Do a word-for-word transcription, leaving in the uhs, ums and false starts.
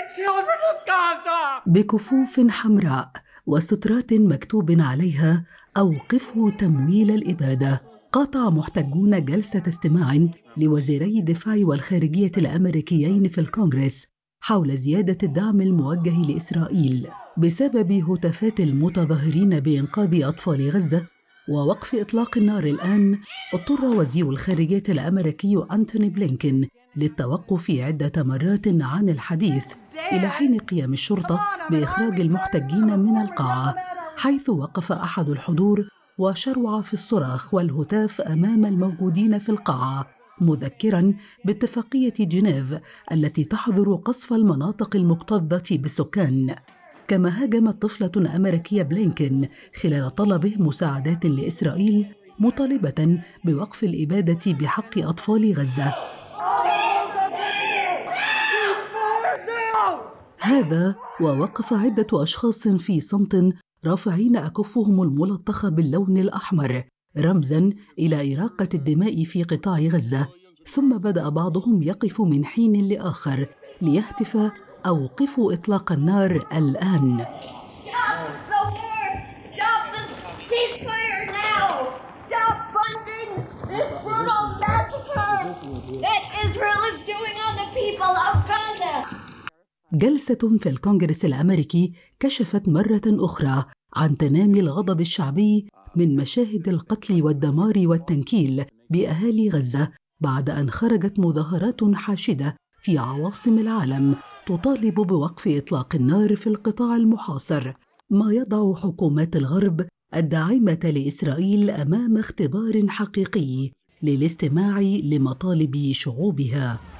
بكفوف حمراء وسترات مكتوب عليها أوقفوا تمويل الإبادة، قاطع محتجون جلسة استماع لوزيري الدفاع والخارجية الأمريكيين في الكونغرس حول زيادة الدعم الموجه لإسرائيل بسبب هتافات المتظاهرين بإنقاذ أطفال غزة ووقف إطلاق النار. الآن اضطر وزير الخارجية الأمريكي أنتوني بلينكن للتوقف عدة مرات عن الحديث إلى حين قيام الشرطة بإخراج المحتجين من القاعة، حيث وقف أحد الحضور وشروع في الصراخ والهتاف أمام الموجودين في القاعة، مذكراً باتفاقية جنيف التي تحظر قصف المناطق المكتظة بالسكان. كما هاجمت طفلة أمريكية بلينكن خلال طلبه مساعدات لإسرائيل مطالبة بوقف الإبادة بحق أطفال غزة. هذا ووقف عدة أشخاص في صمت رافعين أكفهم الملطخة باللون الأحمر رمزاً إلى إراقة الدماء في قطاع غزة، ثم بدأ بعضهم يقف من حين لآخر ليهتف أوقفوا إطلاق النار الآن. جلسة في الكونغرس الأمريكي كشفت مرة أخرى عن تنامي الغضب الشعبي من مشاهد القتل والدمار والتنكيل بأهالي غزة بعد أن خرجت مظاهرات حاشدة في عواصم العالم تطالب بوقف إطلاق النار في القطاع المحاصر، ما يضع حكومات الغرب الداعمة لإسرائيل أمام اختبار حقيقي للاستماع لمطالب شعوبها.